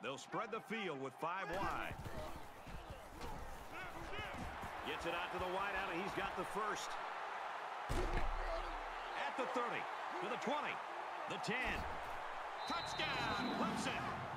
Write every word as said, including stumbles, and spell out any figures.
They'll spread the field with five wide. Gets it out to the wideout, and he's got the first. At the thirty, to the twenty, the ten. Touchdown, Clemson!